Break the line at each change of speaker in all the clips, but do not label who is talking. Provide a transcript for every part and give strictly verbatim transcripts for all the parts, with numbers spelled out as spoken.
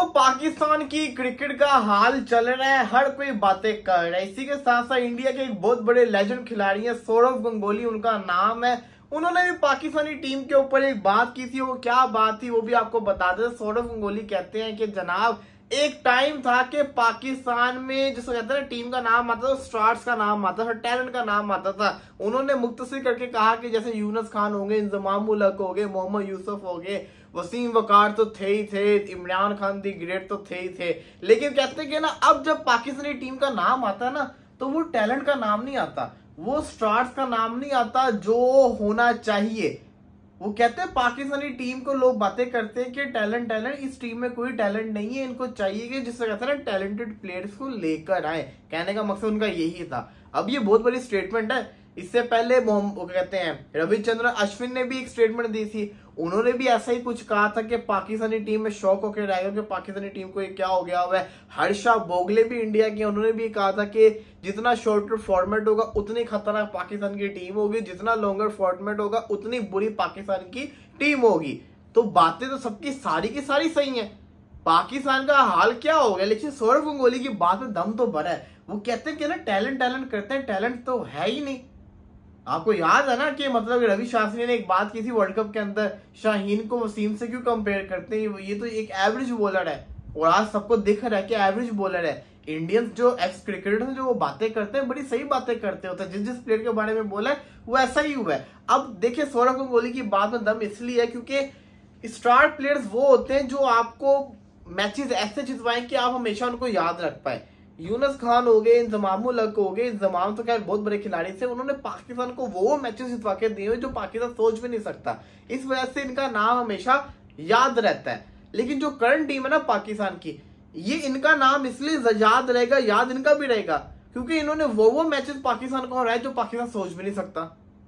तो पाकिस्तान की क्रिकेट का हाल चल रहा है, हर कोई बातें कर रहा है। इसी के साथ साथ इंडिया के एक बहुत बड़े लेजेंड खिलाड़ी हैं सौरव गंगोली, उनका नाम है। उन्होंने भी पाकिस्तानी टीम के ऊपर एक बात की थी। वो क्या बात थी वो भी आपको बता दें। सौरव गंगोली कहते हैं कि जनाब एक टाइम था कि पाकिस्तान में जिसको कहते हैं टीम का नाम आता था, स्टार्स का नाम आता था, टैलेंट का नाम आता था। उन्होंने मुख्तसर करके कहा कि जैसे यूनुस खान हो गए, इंजमाम उल हक हो गए, मोहम्मद यूसुफ हो गए, वसीम वकार तो थे ही थे, इमरान खान दी ग्रेट तो थे ही थे। लेकिन कहते कि ना अब जब पाकिस्तानी टीम का नाम आता है ना तो वो टैलेंट का नाम नहीं आता, वो स्टार्स का नाम नहीं आता जो होना चाहिए। वो कहते हैं पाकिस्तानी टीम को लोग बातें करते हैं कि टैलेंट टैलेंट इस टीम में कोई टैलेंट नहीं है, इनको चाहिए कि जिससे कहते हैं ना टैलेंटेड प्लेयर्स को लेकर आए। कहने का मकसद उनका यही था। अब ये बहुत बड़ी स्टेटमेंट है। इससे पहले वो कहते हैं रविचंद्रन अश्विन ने भी एक स्टेटमेंट दी थी। उन्होंने भी ऐसा ही कुछ कहा था कि पाकिस्तानी टीम में शौक होकर रहेगा कि पाकिस्तानी टीम को ये क्या हो गया हुआ है। हर्षा भोगले भी इंडिया की, उन्होंने भी कहा था कि जितना शॉर्टर फॉर्मेट होगा उतनी खतरनाक पाकिस्तान की टीम होगी, जितना लॉन्गर फॉर्मेट होगा उतनी बुरी पाकिस्तान की टीम होगी। तो बातें तो सबकी सारी की सारी सही है। पाकिस्तान का हाल क्या हो गया, लेकिन सौरव गंगोली की बात में दम तो भरा है। वो कहते हैं कि ना टैलेंट टैलेंट करते हैं, टैलेंट तो है ही नहीं। आपको याद है ना कि मतलब रवि शास्त्री ने एक बात की थी वर्ल्ड कप के अंदर, शाहीन को वसीम से क्यों कंपेयर करते हैं, ये तो एक एवरेज बॉलर है। और आज सबको दिख रहा है कि एवरेज बॉलर है। इंडियंस जो एक्स क्रिकेटर जो वो बातें करते हैं बड़ी सही बातें करते होते हैं। जिस जिस प्लेयर के बारे में बोला है वो ऐसा ही हुआ है। अब देखिए सौरव गंगोली की बात में दम इसलिए है क्योंकि स्टार प्लेयर्स वो होते हैं जो आपको मैचेस ऐसे जितवाएं कि आप हमेशा उनको याद रख पाए। यूनुस खान हो गए, इंजमाम उल हक हो गए, इंजमाम तो खैर बहुत बड़े खिलाड़ी थे, उन्होंने पाकिस्तान को वो मैचेस जितवा के दिए जो पाकिस्तान सोच भी नहीं सकता। इस वजह से इनका नाम हमेशा याद रहता है। लेकिन जो करंट टीम है ना पाकिस्तान की, ये इनका नाम इसलिए याद रहेगा, याद इनका भी रहेगा क्योंकि इन्होंने वो वो मैचेस पाकिस्तान को हराए जो पाकिस्तान सोच भी नहीं सकता।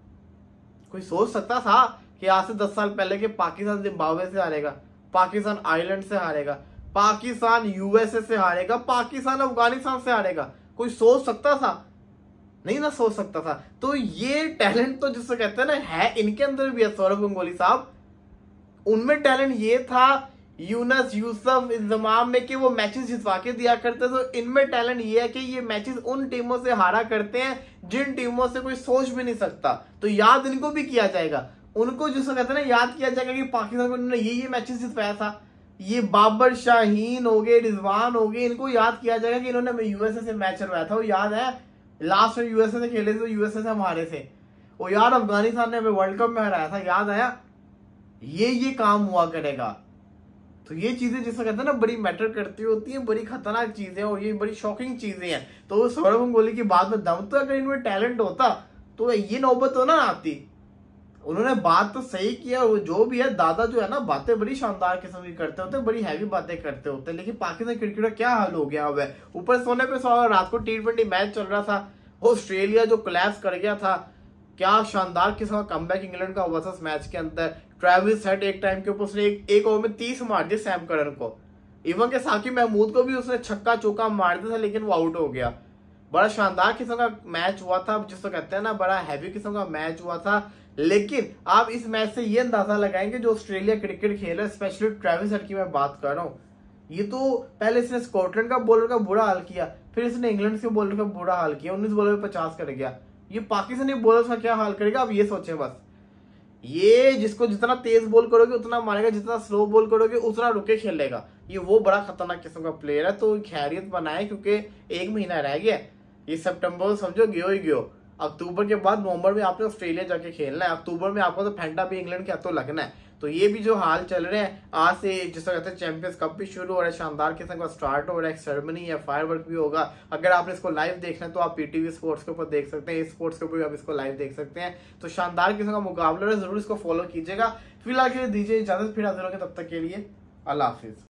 कोई सोच सकता था कि आज से दस साल पहले के पाकिस्तान जिम्बाब्वे से हारेगा, पाकिस्तान आयरलैंड से हारेगा, पाकिस्तान यूएसए से हारेगा, पाकिस्तान अफगानिस्तान से हारेगा? कोई सोच सकता था? नहीं ना सोच सकता था। तो ये टैलेंट तो जिससे कहते हैं ना है इनके अंदर भी है सौरव गंगोली साहब। उनमें टैलेंट ये था यूनुस यूसुफ इंजमाम में कि वो मैचेस जितवा के दिया करते। तो इनमें टैलेंट ये है कि ये मैचेस उन टीमों से हारा करते हैं जिन टीमों से कोई सोच भी नहीं सकता। तो याद इनको भी किया जाएगा, उनको जिसको कहते हैं ना याद किया जाएगा कि पाकिस्तान को इन्होंने ये ये मैचेस जितवाया था। ये बाबर शाहीन हो गए, रिजवान हो गए, इनको याद किया जाएगा कि इन्होंने यूएसए से मैच करवाया था। वो याद है लास्ट में यूएसए से खेले थे तो यूएसए से हम हारे थे। वो यार अफगानिस्तान ने हमें वर्ल्ड कप में हराया था, याद आया? ये ये काम हुआ करेगा। तो ये चीजें जिसको कहते हैं ना बड़ी मैटर करती होती है, बड़ी खतरनाक चीजें और ये बड़ी शॉकिंग चीजें हैं। तो सौरव गंगोली की बात में दम तो अगर इनमें टैलेंट होता तो ये नौबत तो ना आती। उन्होंने बात तो सही किया। वो जो भी है दादा जो है ना बातें बड़ी शानदार किस्म की करते होते हैं, बड़ी हैवी बातें करते होते हैं। लेकिन पाकिस्तान क्रिकेट का क्या हाल हो गया हुआ है। ऊपर सोने पे सो रात को टी ट्वेंटी मैच चल रहा था, ऑस्ट्रेलिया जो कोलैप्स कर गया था। क्या शानदार किस्म का कमबैक इंग्लैंड का वर्सेस मैच के अंदर। ट्रेविस हेड एक टाइम के ऊपर उसने एक, एक ओवर में तीस मार दिए सैम करन को। इवन के साकिब महमूद को भी उसने छक्का चौका मार दिया था लेकिन वो आउट हो गया। बड़ा शानदार किस्म का मैच हुआ था, जिसको कहते हैं ना बड़ा हैवी किस्म का मैच हुआ था। लेकिन आप इस मैच से ये अंदाजा लगाएंगे जो ऑस्ट्रेलिया क्रिकेट खेल रहा है, स्पेशली ट्रेविस हेड की मैं बात कर रहा हूँ। ये तो पहले इसने स्कॉटलैंड का बॉलर का बुरा हाल किया, फिर इसने इंग्लैंड के बॉलर का बुरा हाल किया, उन्नीस बॉलर में पचास कर गया। ये पाकिस्तानी बॉलर का क्या हाल करेगा आप ये सोचें बस। ये जिसको जितना तेज बॉल करोगे उतना मारेगा, जितना स्लो बॉल करोगे उतना रुके खेलेगा। ये वो बड़ा खतरनाक किस्म का प्लेयर है। तो खैरियत बनाए क्योंकि एक महीना रह गया। ये सितंबर समझो गयो ही गयो। अक्टूबर के बाद नवंबर में आपने ऑस्ट्रेलिया जाके खेलना है। अक्टूबर में आपको तो फेंटा भी इंग्लैंड के हाथों लगना है। तो ये भी जो हाल चल रहे हैं, आज से जिसको कहते हैं चैंपियंस कप भी शुरू हो रहा है, शानदार किस्म का स्टार्ट हो रहा है, सेरेमनी है, फायरवर्क भी होगा। अगर आपने इसको लाइव देखना है तो आप पीटीवी स्पोर्ट्स के ऊपर देख सकते हैं, स्पोर्ट्स के ऊपर भी आप इसको लाइव देख सकते हैं। तो शानदार किस्म का मुकाबला है, जरूर इसको फॉलो कीजिएगा। फिलहाल के लिए दीजिए इजाजत, फिर हाजिर होंगे, तब तक के लिए अल्लाह हाफिज।